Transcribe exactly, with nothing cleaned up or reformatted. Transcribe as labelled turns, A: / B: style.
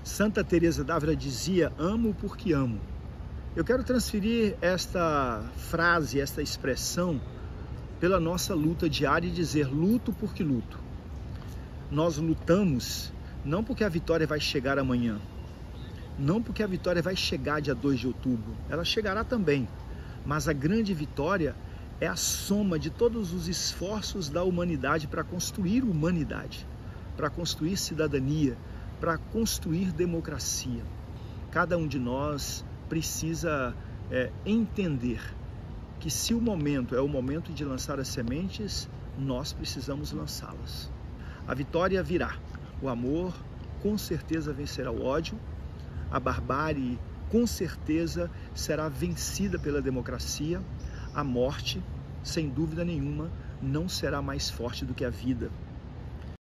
A: Santa Teresa d'Ávila dizia: amo porque amo. Eu quero transferir esta frase, esta expressão, pela nossa luta diária e dizer: luto porque luto. Nós lutamos não porque a vitória vai chegar amanhã, não porque a vitória vai chegar dia dois de outubro, ela chegará também, mas a grande vitória é a soma de todos os esforços da humanidade para construir humanidade, para construir cidadania, para construir democracia. Cada um de nós precisa é, entender que se o momento é o momento de lançar as sementes, nós precisamos lançá-las. A vitória virá. O amor com certeza vencerá o ódio. A barbárie com certeza será vencida pela democracia. A morte, sem dúvida nenhuma, não será mais forte do que a vida.